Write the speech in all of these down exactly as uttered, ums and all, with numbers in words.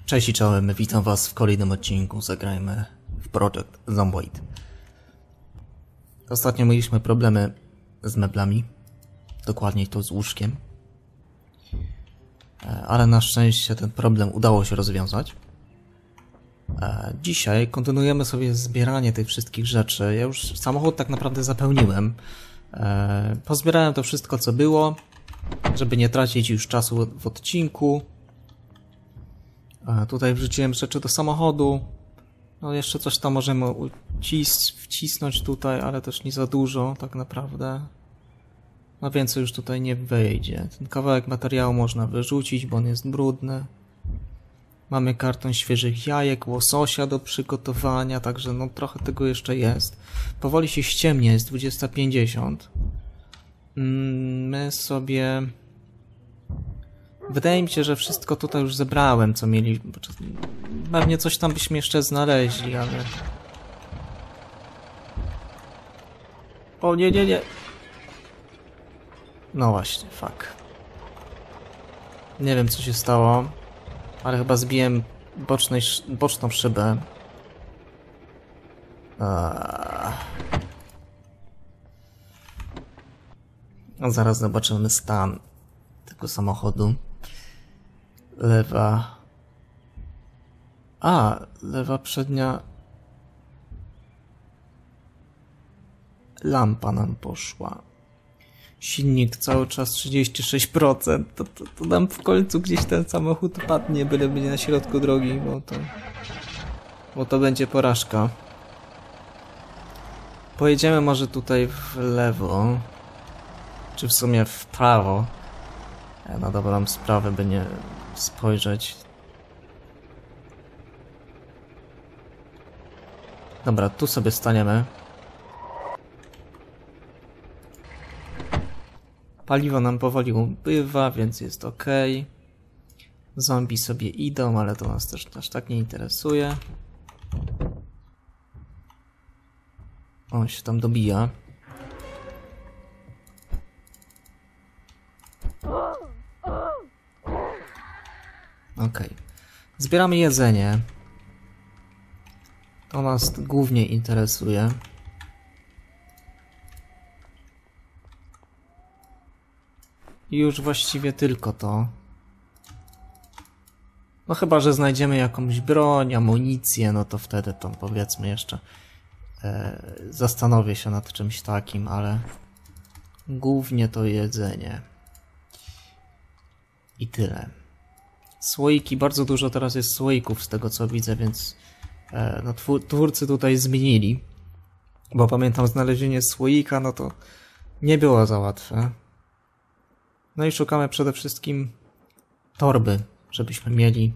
Cześć i czołem, witam was w kolejnym odcinku Zagrajmy w Project Zomboid. Ostatnio mieliśmy problemy z meblami, dokładniej to z łóżkiem. Ale na szczęście ten problem udało się rozwiązać. Dzisiaj kontynuujemy sobie zbieranie tych wszystkich rzeczy. Ja już samochód tak naprawdę zapełniłem. Pozbierałem to wszystko co było, żeby nie tracić już czasu w odcinku. Tutaj wrzuciłem rzeczy do samochodu. No jeszcze coś tam możemy ucis wcisnąć tutaj, ale też nie za dużo tak naprawdę. No więcej już tutaj nie wejdzie. Ten kawałek materiału można wyrzucić, bo on jest brudny. Mamy karton świeżych jajek, łososia do przygotowania, także no trochę tego jeszcze jest. Powoli się ściemnia, jest dwudziesta pięćdziesiąt. My sobie... Wydaje mi się, że wszystko tutaj już zebrałem, co mieli. Pewnie coś tam byśmy jeszcze znaleźli, ale... O nie, nie, nie. No właśnie, fuck. Nie wiem co się stało, ale chyba zbiłem bocznej, boczną szybę. No zaraz zobaczymy stan tego samochodu. Lewa... A, lewa przednia... Lampa nam poszła. Silnik cały czas trzydzieści sześć procent. To, to, to nam w końcu gdzieś ten samochód padnie, byle będzie na środku drogi, bo to... Bo to będzie porażka. Pojedziemy może tutaj w lewo. Czy w sumie w prawo. Na dobrą sprawę, by nie spojrzeć. Dobra, tu sobie staniemy. Paliwo nam powoli ubywa, więc jest ok. Zombie sobie idą, ale to nas też aż tak nie interesuje. On się tam dobija. Okej. Zbieramy jedzenie. To nas głównie interesuje. I już właściwie tylko to. No chyba, że znajdziemy jakąś broń, amunicję, no to wtedy to powiedzmy jeszcze e, zastanowię się nad czymś takim, ale głównie to jedzenie. I tyle. Słoiki, bardzo dużo teraz jest słoików z tego co widzę, więc e, no, twórcy tutaj zmienili. Bo pamiętam znalezienie słoika, no to nie było za łatwe. No i szukamy przede wszystkim torby, żebyśmy mieli.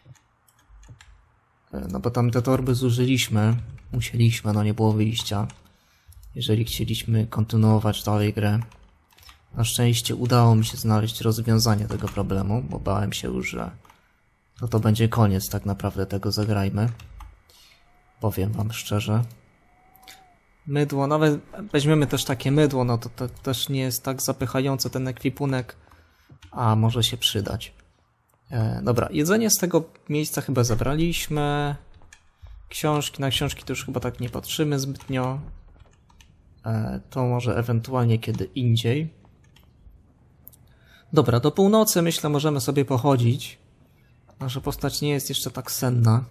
E, no bo tam te torby zużyliśmy, musieliśmy, no nie było wyjścia. Jeżeli chcieliśmy kontynuować dalej grę. Na szczęście udało mi się znaleźć rozwiązanie tego problemu, bo bałem się już, że no to będzie koniec tak naprawdę tego Zagrajmy. Powiem wam szczerze. Mydło, nawet weźmiemy też takie mydło, no to, to też nie jest tak zapychające ten ekwipunek, a może się przydać. E, dobra, jedzenie z tego miejsca chyba zabraliśmy. Książki, na książki to już chyba tak nie patrzymy zbytnio. E, to może ewentualnie kiedy indziej. Dobra, do północy myślę możemy sobie pochodzić. Nasza postać nie jest jeszcze tak senna.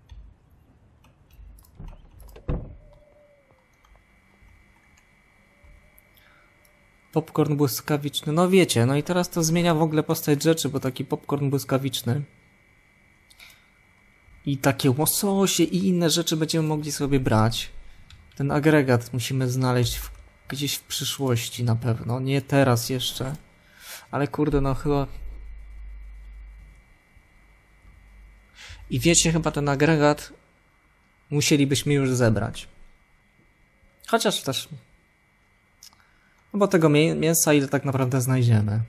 Popcorn błyskawiczny, no wiecie, no i teraz to zmienia w ogóle postać rzeczy, bo taki popcorn błyskawiczny. I takie łososie i inne rzeczy będziemy mogli sobie brać. Ten agregat musimy znaleźć w, gdzieś w przyszłości na pewno, nie teraz jeszcze. Ale kurde, no chyba... I wiecie, chyba ten agregat musielibyśmy już zebrać. Chociaż też... No bo tego mięsa ile tak naprawdę znajdziemy.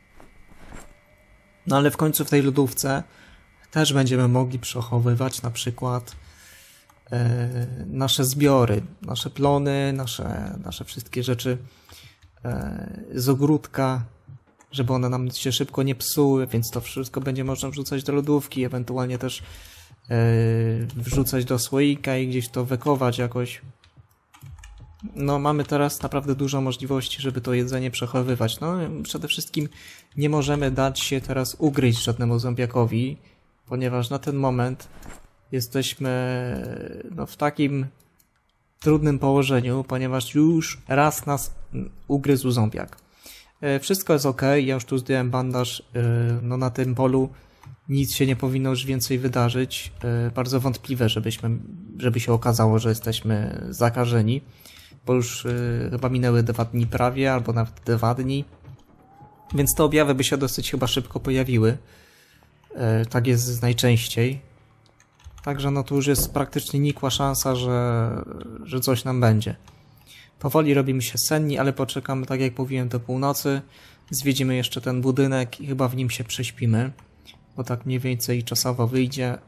No ale w końcu w tej lodówce też będziemy mogli przechowywać na przykład yy, nasze zbiory, nasze plony, nasze, nasze wszystkie rzeczy yy, z ogródka. żeby one nam się szybko nie psuły, więc to wszystko będzie można wrzucać do lodówki, ewentualnie też yy, wrzucać do słoika i gdzieś to wekować jakoś. No mamy teraz naprawdę dużo możliwości, żeby to jedzenie przechowywać. No przede wszystkim nie możemy dać się teraz ugryźć żadnemu zombiakowi, ponieważ na ten moment jesteśmy no, w takim trudnym położeniu, ponieważ już raz nas ugryzł zombiak. Wszystko jest ok, ja już tu zdjąłem bandaż, no na tym polu nic się nie powinno już więcej wydarzyć. Bardzo wątpliwe, żebyśmy, żeby się okazało, że jesteśmy zakażeni, bo już chyba minęły dwa dni prawie, albo nawet dwa dni, więc te objawy by się dosyć chyba szybko pojawiły. Tak jest najczęściej. Także no tu już jest praktycznie nikła szansa, że, że coś nam będzie. Powoli robimy się senni, ale poczekamy, tak jak mówiłem, do północy. Zwiedzimy jeszcze ten budynek i chyba w nim się prześpimy, bo tak mniej więcej czasowo wyjdzie.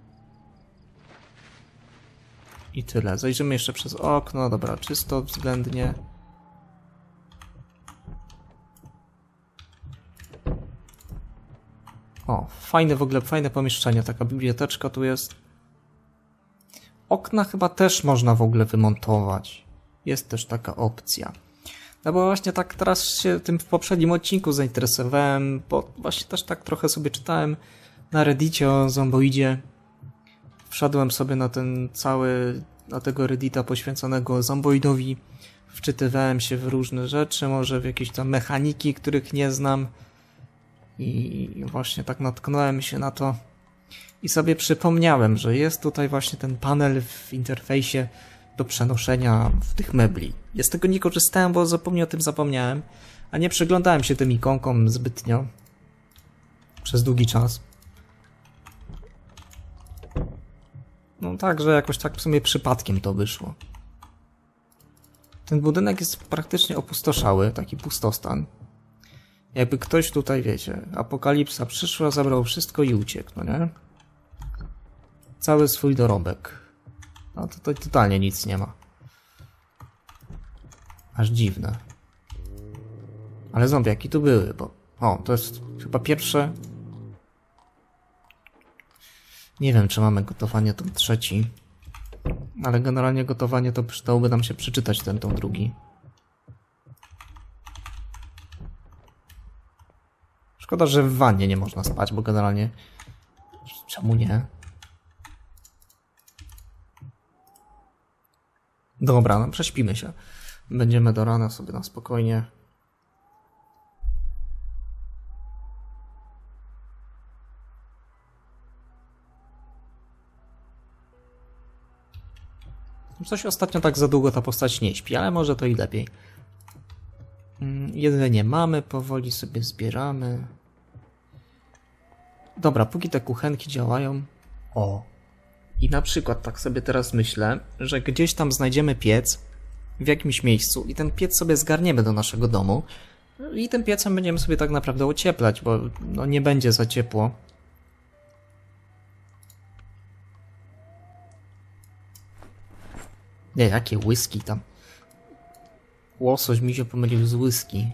I tyle. Zajrzymy jeszcze przez okno. Dobra, czysto względnie. O, fajne w ogóle, fajne pomieszczenie. Taka biblioteczka tu jest. Okna chyba też można w ogóle wymontować. Jest też taka opcja. No bo właśnie tak teraz się tym w poprzednim odcinku zainteresowałem, bo właśnie też tak trochę sobie czytałem na Reddicie o zomboidzie. Wszedłem sobie na ten cały, na tego Reddita poświęconego zomboidowi. Wczytywałem się w różne rzeczy, może w jakieś tam mechaniki, których nie znam. I właśnie tak natknąłem się na to. I sobie przypomniałem, że jest tutaj właśnie ten panel w interfejsie do przenoszenia w tych mebli. Ja z tego nie korzystałem, bo zupełnie o tym zapomniałem, a nie przyglądałem się tym ikonkom zbytnio przez długi czas. No tak, że jakoś tak w sumie przypadkiem to wyszło. Ten budynek jest praktycznie opustoszały, taki pustostan. Jakby ktoś tutaj, wiecie, apokalipsa przyszła, zabrał wszystko i uciekł, no nie? Cały swój dorobek. No tutaj totalnie nic nie ma. Aż dziwne. Ale zombiaki tu były, bo... O, to jest chyba pierwsze... Nie wiem, czy mamy gotowanie tom trzeci. Ale generalnie gotowanie to przydałoby nam się przeczytać ten tom drugi. Szkoda, że w wannie nie można spać, bo generalnie... Czemu nie? Dobra, no prześpimy się. Będziemy do rana sobie na spokojnie. Coś ostatnio tak za długo ta postać nie śpi, ale może to i lepiej. Jedzenie mamy, powoli sobie zbieramy. Dobra, póki te kuchenki działają... O! I na przykład tak sobie teraz myślę, że gdzieś tam znajdziemy piec w jakimś miejscu i ten piec sobie zgarniemy do naszego domu i tym piecem będziemy sobie tak naprawdę ocieplać, bo no nie będzie za ciepło. Nie, jakie whisky tam. Łosoś mi się pomylił z whisky.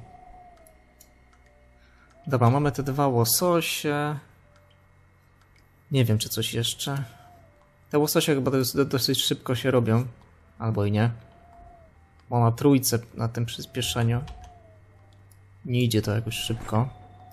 Dobra, mamy te dwa łososie. Nie wiem, czy coś jeszcze. Te łososie chyba dosyć szybko się robią. Albo i nie. Bo na trójce na tym przyspieszeniu nie idzie to jakoś szybko.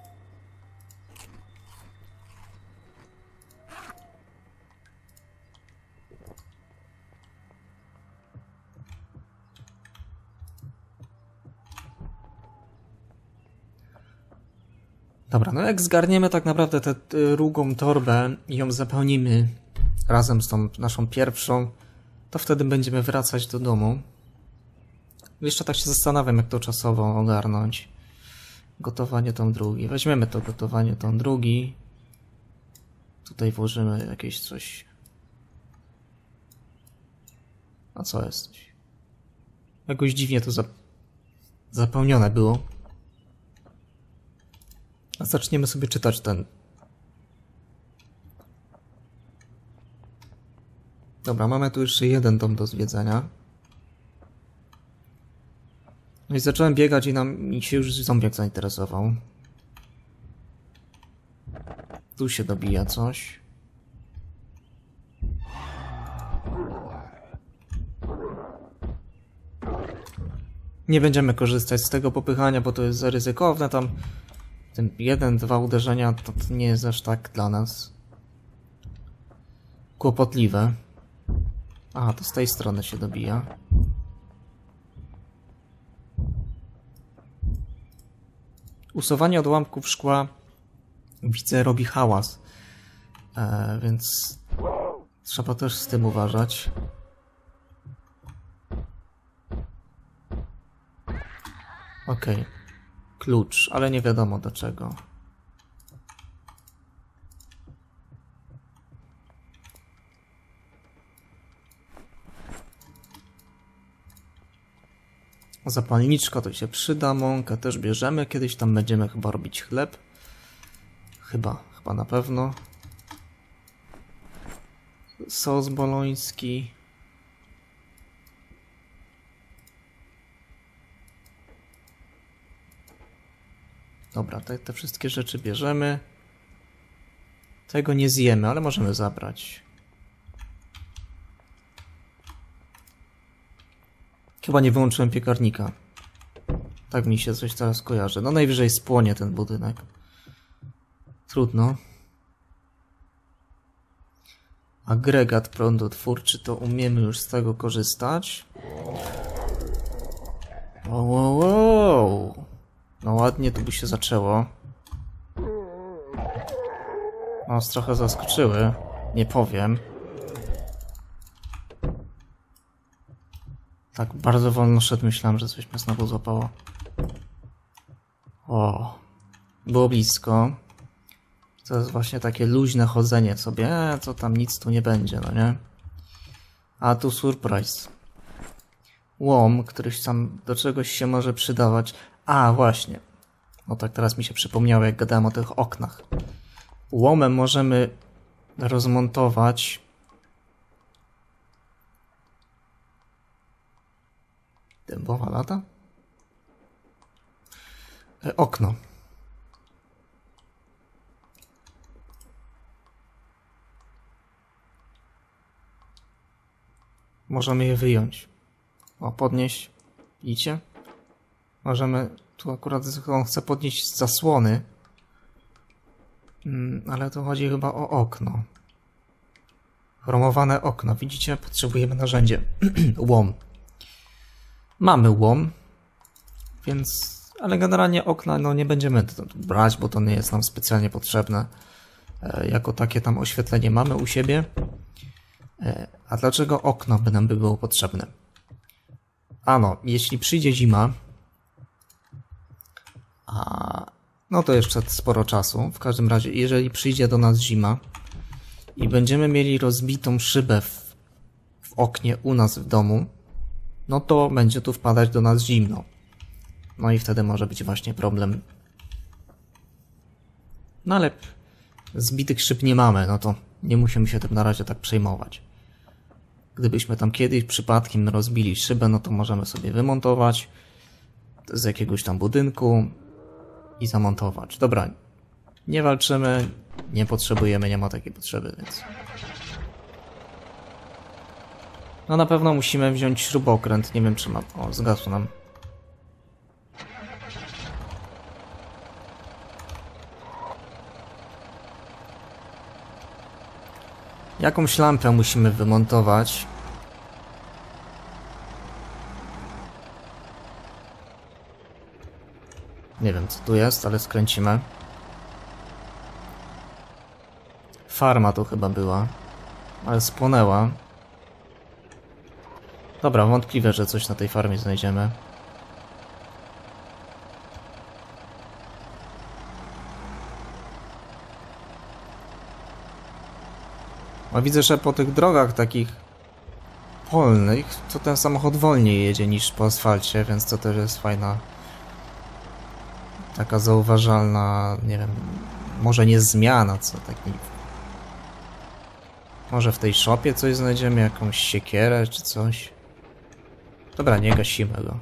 Dobra, no jak zgarniemy tak naprawdę tę drugą torbę i ją zapełnimy razem z tą naszą pierwszą, to wtedy będziemy wracać do domu. Jeszcze tak się zastanawiam, jak to czasowo ogarnąć. Gotowanie tom drugi. Weźmiemy to gotowanie tom drugi. Tutaj włożymy jakieś coś. A co jest? Jakoś dziwnie to zapełnione było. A zaczniemy sobie czytać ten. Dobra, mamy tu jeszcze jeden dom do zwiedzenia. No i zacząłem biegać i nam mi się już zombiak zainteresował. Tu się dobija coś. Nie będziemy korzystać z tego popychania, bo to jest za ryzykowne. Tam ten jeden, dwa uderzenia to nie jest aż tak dla nas kłopotliwe. Aha, to z tej strony się dobija. Usuwanie odłamków szkła widzę robi hałas, e, więc trzeba też z tym uważać. Okej, okay. Klucz, ale nie wiadomo do czego. Zapalniczka to się przyda, mąkę też bierzemy, kiedyś tam będziemy chyba robić chleb. Chyba, chyba na pewno. Sos boloński. Dobra, te, te wszystkie rzeczy bierzemy. Tego nie zjemy, ale możemy zabrać. Chyba nie wyłączyłem piekarnika. Tak mi się coś teraz kojarzy. No najwyżej spłonie ten budynek. Trudno. Agregat prądotwórczy, to umiemy już z tego korzystać. Wow, wow, wow. No ładnie tu by się zaczęło. Nas trochę zaskoczyły. Nie powiem. Tak bardzo wolno szedł, myślałem, że coś mnie znowu złapało. O, było blisko. To jest właśnie takie luźne chodzenie sobie, e, co tam nic tu nie będzie, no nie? A tu surprise. Łom, któryś tam do czegoś się może przydawać. A, właśnie. No tak teraz mi się przypomniało, jak gadałem o tych oknach. Łomem możemy rozmontować dębowa lata? E, okno. Możemy je wyjąć. O, podnieść. Widzicie? Możemy... Tu akurat on chce podnieść zasłony. Hmm, ale to chodzi chyba o okno. Chromowane okno. Widzicie? Potrzebujemy narzędzie. Łom. Mamy łom. Więc... Ale generalnie okna no nie będziemy brać, bo to nie jest nam specjalnie potrzebne. E, jako takie tam oświetlenie mamy u siebie. E, a dlaczego okno by nam by było potrzebne? Ano, jeśli przyjdzie zima, a no to jeszcze sporo czasu. W każdym razie, jeżeli przyjdzie do nas zima i będziemy mieli rozbitą szybę w, w oknie u nas w domu, no to będzie tu wpadać do nas zimno. No i wtedy może być właśnie problem. No ale zbitych szyb nie mamy, no to nie musimy się tym na razie tak przejmować. Gdybyśmy tam kiedyś przypadkiem rozbili szybę, no to możemy sobie wymontować z jakiegoś tam budynku i zamontować. Dobra, nie walczymy, nie potrzebujemy, nie ma takiej potrzeby, więc... No na pewno musimy wziąć śrubokręt, nie wiem czy ma... O, zgasł nam. Jakąś lampę musimy wymontować. Nie wiem co tu jest, ale skręcimy. Farma tu chyba była, ale spłonęła. Dobra, wątpliwe, że coś na tej farmie znajdziemy. A widzę, że po tych drogach takich polnych to ten samochód wolniej jedzie niż po asfalcie, więc to też jest fajna, taka zauważalna, nie wiem, może nie zmiana, co taki... Może w tej szopie coś znajdziemy, jakąś siekierę czy coś. Dobra, nie gasimy go.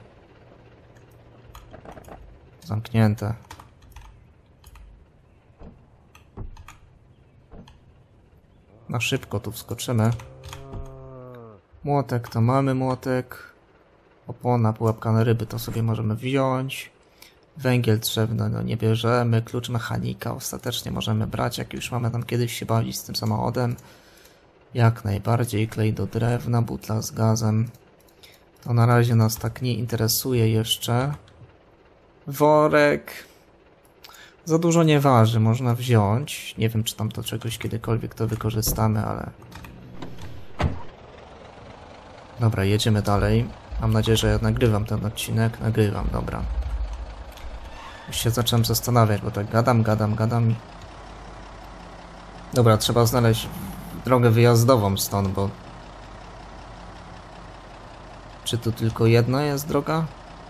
Zamknięte. Na szybko tu wskoczymy. Młotek to mamy młotek. Opona, pułapka na ryby to sobie możemy wziąć. Węgiel drzewny no nie bierzemy. Klucz mechanika ostatecznie możemy brać, jak już mamy tam kiedyś się bawić z tym samochodem. Jak najbardziej. Klej do drewna, butla z gazem. To na razie nas tak nie interesuje jeszcze. Worek. Za dużo nie waży, można wziąć. Nie wiem, czy tam to czegoś kiedykolwiek to wykorzystamy, ale... Dobra, jedziemy dalej. Mam nadzieję, że ja nagrywam ten odcinek. Nagrywam, dobra. Już się zacząłem zastanawiać, bo tak gadam, gadam, gadam i... Dobra, trzeba znaleźć drogę wyjazdową stąd, bo... Czy tu tylko jedna jest droga?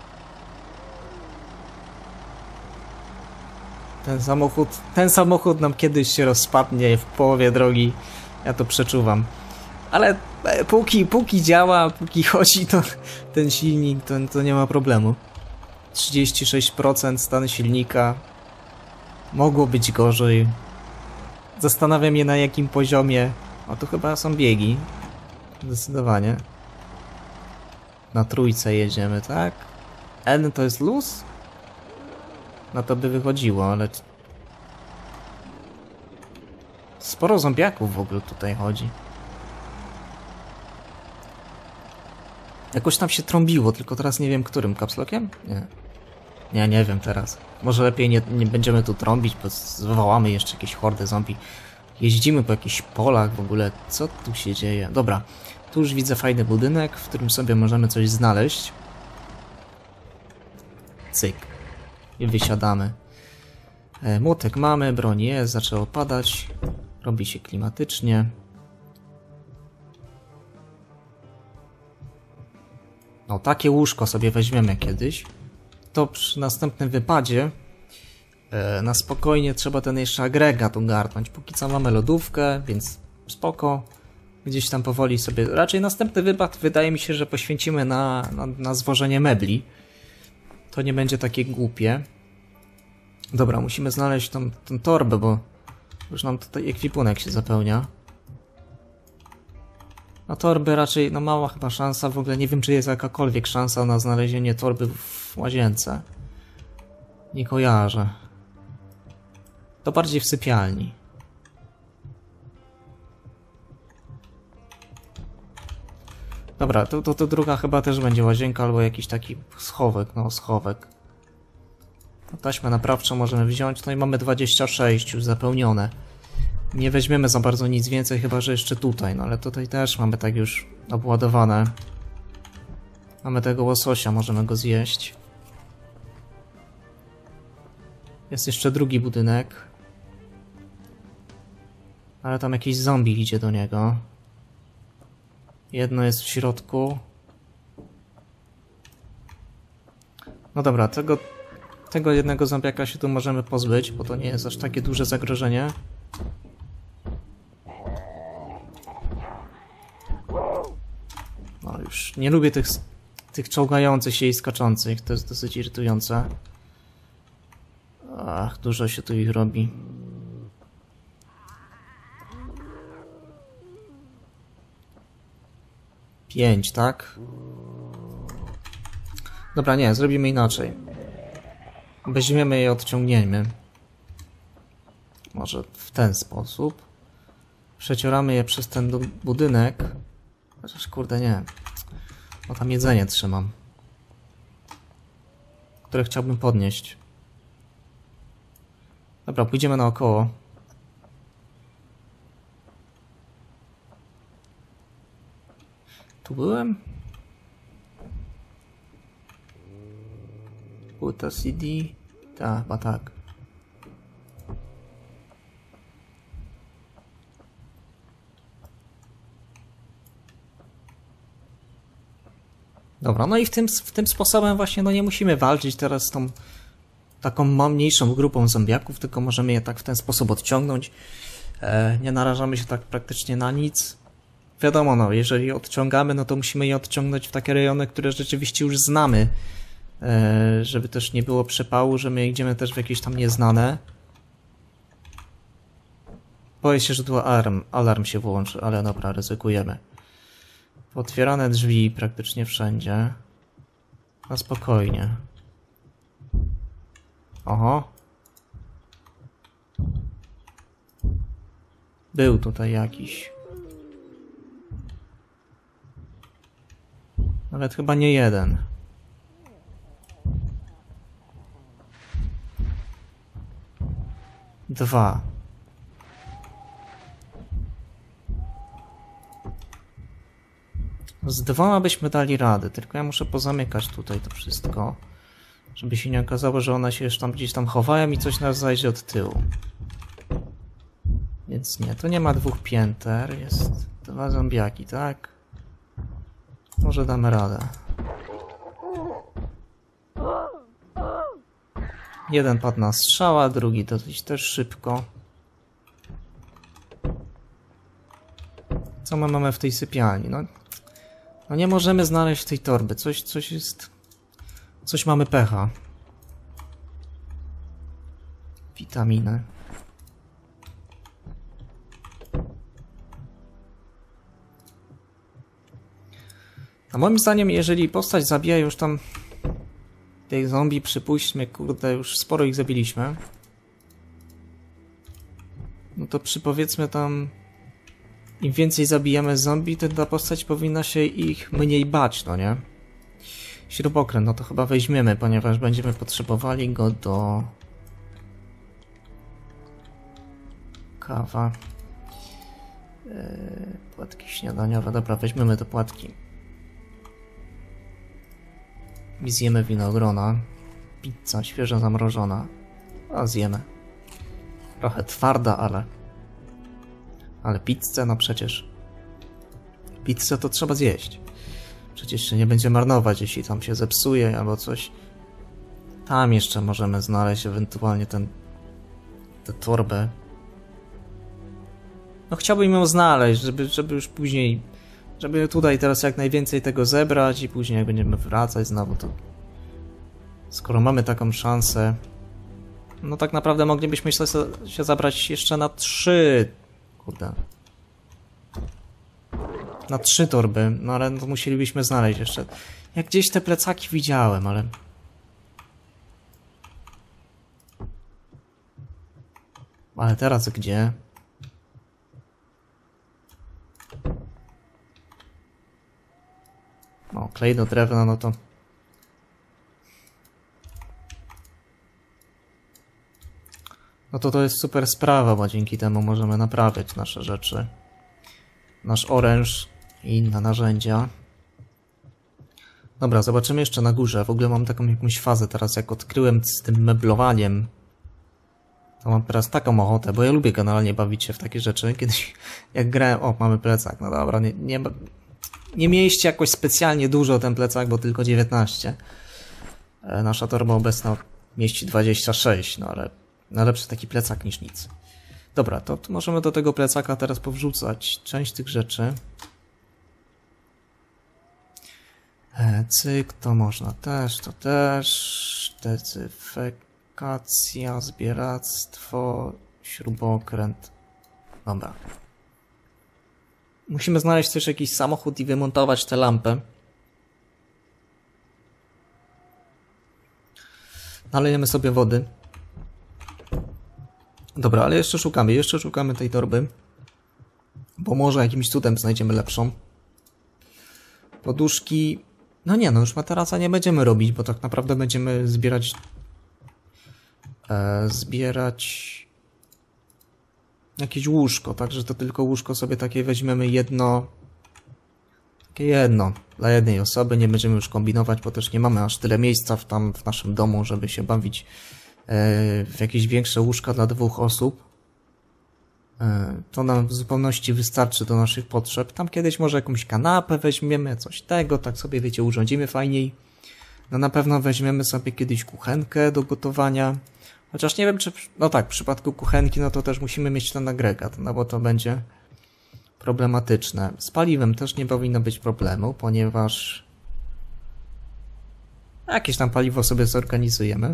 Ten samochód, ten samochód nam kiedyś się rozpadnie w połowie drogi. Ja to przeczuwam. Ale póki, póki działa, póki chodzi, to ten silnik, to, to nie ma problemu. trzydzieści sześć procent stan silnika. Mogło być gorzej. Zastanawiam się, na jakim poziomie. O, tu chyba są biegi. Zdecydowanie. Na trójce jedziemy, tak? N to jest luz? No to by wychodziło, ale... Sporo zombiaków w ogóle tutaj chodzi. Jakoś tam się trąbiło, tylko teraz nie wiem którym. Capslockiem? Nie. Nie, nie wiem teraz. Może lepiej nie, nie będziemy tu trąbić, bo zwołamy jeszcze jakieś hordy zombie. Jeździmy po jakichś polach w ogóle. Co tu się dzieje? Dobra. Tu już widzę fajny budynek, w którym sobie możemy coś znaleźć. Cyk. I wysiadamy. E, młotek mamy, broń jest, zaczęło padać. Robi się klimatycznie. No takie łóżko sobie weźmiemy kiedyś. To przy następnym wypadzie e, na spokojnie trzeba ten jeszcze agregat ogarnąć. Póki co mamy lodówkę, więc spoko. Gdzieś tam powoli sobie... Raczej następny wypad wydaje mi się, że poświęcimy na, na, na zwożenie mebli. To nie będzie takie głupie. Dobra, musimy znaleźć tą, tą torbę, bo już nam tutaj ekwipunek się zapełnia. Na torby raczej, no mała chyba szansa, w ogóle nie wiem, czy jest jakakolwiek szansa na znalezienie torby w łazience. Nie kojarzę. To bardziej w sypialni. Dobra, to, to, to druga chyba też będzie łazienka albo jakiś taki schowek, no schowek. No, taśmę naprawczą możemy wziąć, no i mamy dwadzieścia sześć już zapełnione. Nie weźmiemy za bardzo nic więcej, chyba że jeszcze tutaj, no ale tutaj też mamy tak już obładowane. Mamy tego łososia, możemy go zjeść. Jest jeszcze drugi budynek. Ale tam jakiś zombie idzie do niego. Jedno jest w środku. No dobra, tego, tego jednego zombiaka się tu możemy pozbyć, bo to nie jest aż takie duże zagrożenie. No już nie lubię tych, tych czołgających się i skaczących, to jest dosyć irytujące. Ach, dużo się tu ich robi. Pięć, tak? Dobra, nie, zrobimy inaczej. Weźmiemy je i odciągniemy. Może w ten sposób. Przecioramy je przez ten budynek. Chociaż kurde nie. Bo tam jedzenie trzymam. Które chciałbym podnieść. Dobra, pójdziemy naokoło. Tu byłem? Płyta C D? Tak, chyba tak. Dobra, no i w tym, w tym sposobem właśnie no nie musimy walczyć teraz z tą taką mniejszą grupą zombiaków, tylko możemy je tak w ten sposób odciągnąć. E, nie narażamy się tak praktycznie na nic. Wiadomo, no, jeżeli odciągamy, no to musimy je odciągnąć w takie rejony, które rzeczywiście już znamy. E, żeby też nie było przepału, że my idziemy też w jakieś tam nieznane. Boję się, że tu alarm, alarm się włączy, ale dobra, ryzykujemy. Otwierane drzwi praktycznie wszędzie. Na spokojnie. Oho. Był tutaj jakiś. Nawet chyba nie jeden. Dwa. Z dwoma byśmy dali radę, tylko ja muszę pozamykać tutaj to wszystko, żeby się nie okazało, że one się już tam gdzieś tam chowają i coś nas zajdzie od tyłu. Więc nie, to nie ma dwóch pięter, jest dwa zombiaki, tak? Może damy radę. Jeden padł na strzała, drugi dosyć też szybko. Co my mamy w tej sypialni? No, no nie możemy znaleźć tej torby. Coś, coś jest... Coś mamy pecha. Witaminy. A moim zdaniem, jeżeli postać zabija już tam tych zombie, przypuśćmy, kurde, już sporo ich zabiliśmy. No to przypowiedzmy tam, im więcej zabijamy zombie, to ta postać powinna się ich mniej bać, no nie? Śrubokręt, no to chyba weźmiemy, ponieważ będziemy potrzebowali go do... Kawa. Yy, płatki śniadaniowe, dobra, weźmiemy te płatki. I zjemy winogrona. Pizza świeżo zamrożona. A zjemy. Trochę twarda, ale... Ale pizzę, no przecież... Pizzę to trzeba zjeść. Przecież się nie będzie marnować, jeśli tam się zepsuje albo coś. Tam jeszcze możemy znaleźć ewentualnie ten... tę torbę. No chciałbym ją znaleźć, żeby, żeby już później... Żeby tutaj teraz jak najwięcej tego zebrać i później jak będziemy wracać znowu, to... Skoro mamy taką szansę... No tak naprawdę moglibyśmy się, się zabrać jeszcze na trzy... Kurde... Na trzy torby, no ale to musielibyśmy znaleźć jeszcze... Jak gdzieś te plecaki widziałem, ale... Ale teraz gdzie? O, klej do drewna, no to... No to to jest super sprawa, bo dzięki temu możemy naprawiać nasze rzeczy. Nasz oręż i inne narzędzia. Dobra, zobaczymy jeszcze na górze. W ogóle mam taką jakąś fazę teraz, jak odkryłem z tym meblowaniem. To mam teraz taką ochotę, bo ja lubię generalnie bawić się w takie rzeczy. Kiedyś jak grałem... O, mamy plecak, no dobra, nie... nie... Nie mieści jakoś specjalnie dużo ten plecak, bo tylko dziewiętnaście. Nasza torba obecna mieści dwadzieścia sześć, no ale no lepszy taki plecak niż nic. Dobra, to, to możemy do tego plecaka teraz powrzucać część tych rzeczy. E, cyk, to można też, to też. Decyfekacja, zbieractwo, śrubokręt. Dobra. Musimy znaleźć też jakiś samochód i wymontować tę lampę. Nalejemy sobie wody. Dobra, ale jeszcze szukamy, jeszcze szukamy tej torby. Bo może jakimś cudem znajdziemy lepszą. Poduszki... No nie, no już materaca nie będziemy robić, bo tak naprawdę będziemy zbierać... E, zbierać... Jakieś łóżko, także to tylko łóżko sobie takie weźmiemy jedno... Takie jedno, dla jednej osoby, nie będziemy już kombinować, bo też nie mamy aż tyle miejsca w, tam w naszym domu, żeby się bawić e, w jakieś większe łóżka dla dwóch osób. E, to nam w zupełności wystarczy do naszych potrzeb. Tam kiedyś może jakąś kanapę weźmiemy, coś tego, tak sobie wiecie, urządzimy fajniej. No na pewno weźmiemy sobie kiedyś kuchenkę do gotowania. Chociaż nie wiem, czy... No tak, w przypadku kuchenki, no to też musimy mieć ten agregat, no bo to będzie problematyczne. Z paliwem też nie powinno być problemu, ponieważ jakieś tam paliwo sobie zorganizujemy.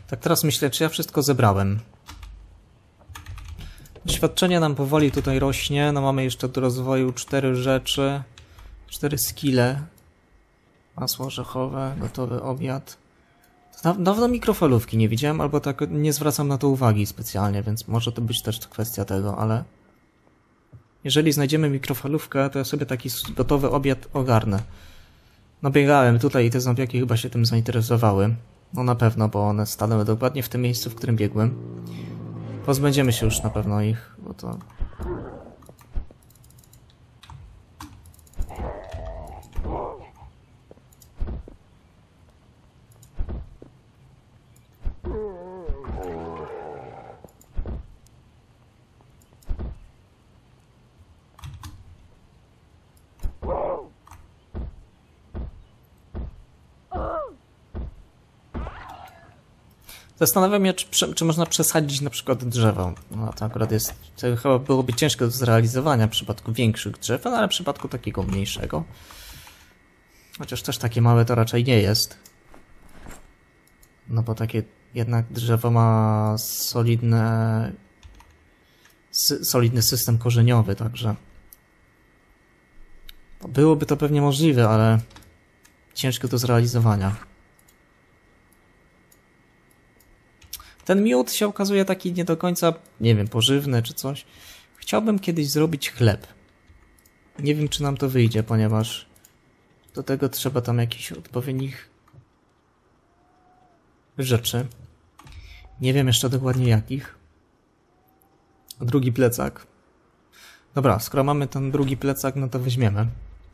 Tak teraz myślę, czy ja wszystko zebrałem. Doświadczenie nam powoli tutaj rośnie. No mamy jeszcze do rozwoju cztery rzeczy. Cztery skille. Masło orzechowe, gotowy obiad. Dawno mikrofalówki nie widziałem, albo tak nie zwracam na to uwagi specjalnie, więc może to być też kwestia tego, ale... Jeżeli znajdziemy mikrofalówkę, to ja sobie taki gotowy obiad ogarnę. No biegałem tutaj i te zombiaki chyba się tym zainteresowały. No na pewno, bo one stanęły dokładnie w tym miejscu, w którym biegłem. Pozbędziemy się już na pewno ich, bo to... Zastanawiam się, czy, czy można przesadzić na przykład drzewo. No to akurat jest, to chyba byłoby ciężko do zrealizowania w przypadku większych drzew, ale w przypadku takiego mniejszego. Chociaż też takie małe to raczej nie jest. No bo takie jednak drzewo ma solidne, sy, solidny system korzeniowy, także byłoby to pewnie możliwe, ale ciężko do zrealizowania. Ten miód się okazuje taki nie do końca, nie wiem, pożywny czy coś. Chciałbym kiedyś zrobić chleb. Nie wiem, czy nam to wyjdzie, ponieważ do tego trzeba tam jakichś odpowiednich rzeczy. Nie wiem jeszcze dokładnie jakich. Drugi plecak. Dobra, skoro mamy ten drugi plecak, no to weźmiemy.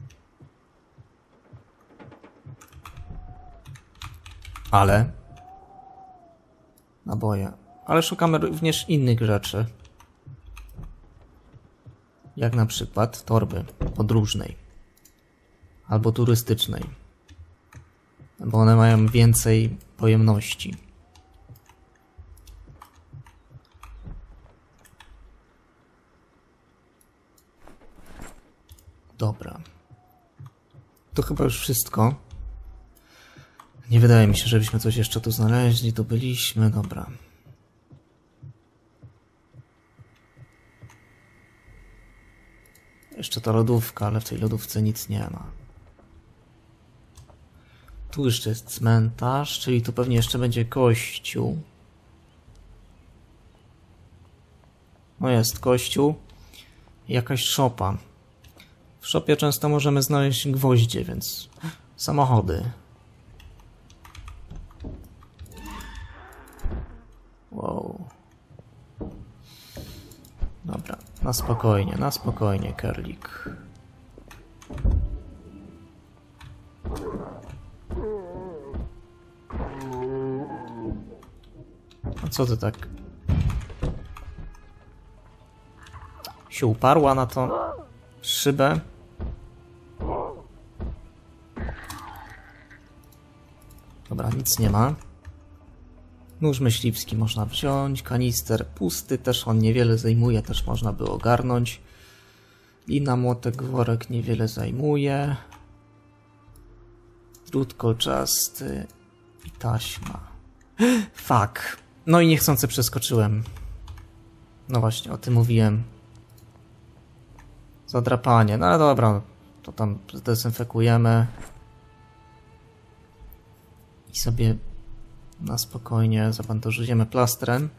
Ale... naboje. Ale szukamy również innych rzeczy. Jak na przykład torby podróżnej. Albo turystycznej. Bo one mają więcej pojemności. Dobra. To chyba już wszystko. Nie wydaje mi się, żebyśmy coś jeszcze tu znaleźli. Tu byliśmy. Dobra. Jeszcze ta lodówka, ale w tej lodówce nic nie ma. Tu jeszcze jest cmentarz, czyli tu pewnie jeszcze będzie kościół. No jest kościół. Jakaś szopa. W szopie często możemy znaleźć gwoździe, więc samochody. Wow. Dobra, na spokojnie, na spokojnie, Kerlik. A co ty tak się uparła na to szybę? Dobra, nic nie ma. Nóż myśliwski można wziąć, kanister pusty, też on niewiele zajmuje, też można by ogarnąć. I na młotek worek niewiele zajmuje. Drut kolczasty i taśma. Fuck. No i niechcący przeskoczyłem. No właśnie, o tym mówiłem. Zadrapanie, no ale dobra, to tam zdezynfekujemy. I sobie na spokojnie zabandażujemy plastrem.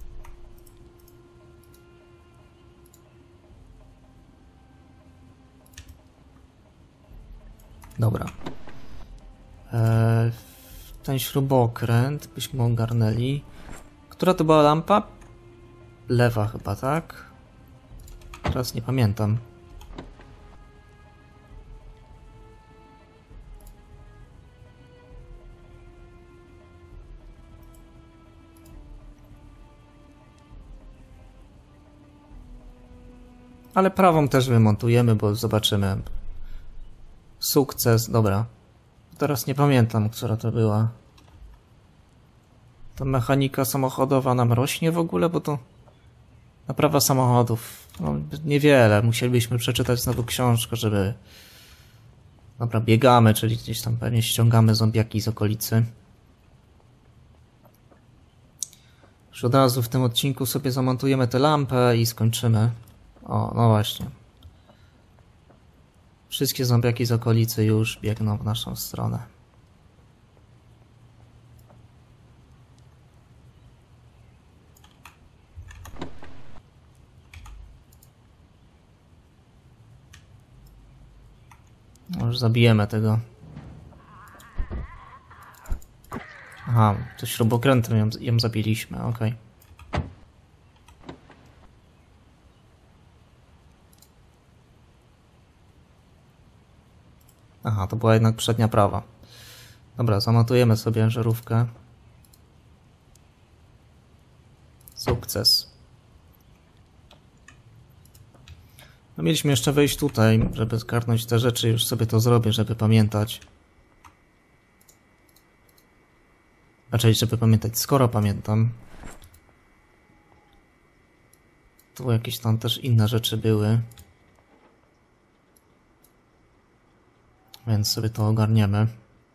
Dobra. Eee, ten śrubokręt byśmy ogarnęli. Która to była lampa? Lewa chyba, tak? Teraz nie pamiętam. Ale prawą też wymontujemy, bo zobaczymy. Sukces, dobra. Teraz nie pamiętam, która to była. Ta mechanika samochodowa nam rośnie w ogóle, bo to naprawa samochodów. No, niewiele. Musielibyśmy przeczytać znowu książkę, żeby... Dobra, biegamy, czyli gdzieś tam pewnie ściągamy zombiaki z okolicy. Już od razu w tym odcinku sobie zamontujemy tę lampę i skończymy. O, no właśnie. Wszystkie zombiaki z okolicy już biegną w naszą stronę. Już zabijemy tego. Aha, to śrubokrętem ją, ją zabiliśmy, okej. Okay. Aha, to była jednak przednia prawa. Dobra, zamontujemy sobie żarówkę. Sukces. No mieliśmy jeszcze wejść tutaj, żeby zgarnąć te rzeczy, już sobie to zrobię, żeby pamiętać. Raczej, żeby pamiętać, skoro pamiętam. Tu jakieś tam też inne rzeczy były. Więc sobie to ogarniemy.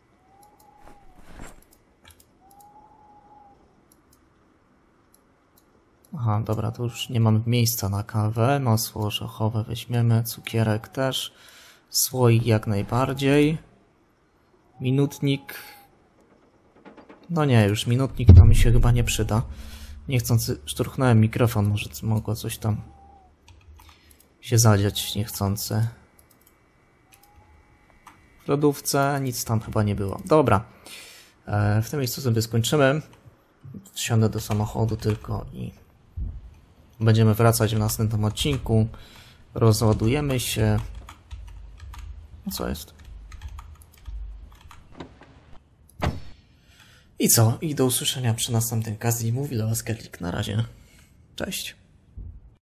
Aha, dobra, to już nie mamy miejsca na kawę. Masło orzechowe weźmiemy, cukierek też. Słoik jak najbardziej. Minutnik. No nie, już minutnik to mi się chyba nie przyda. Niechcący szturchnąłem mikrofon, może mogło coś tam się zadziać niechcący. W lodówce nic tam chyba nie było. Dobra, e, w tym miejscu sobie skończymy. Wsiądę do samochodu tylko i będziemy wracać w następnym odcinku. Rozładujemy się. Co jest? I co? I do usłyszenia przy następnym okazji. Mówi Lewaskerlik. Na razie. Cześć.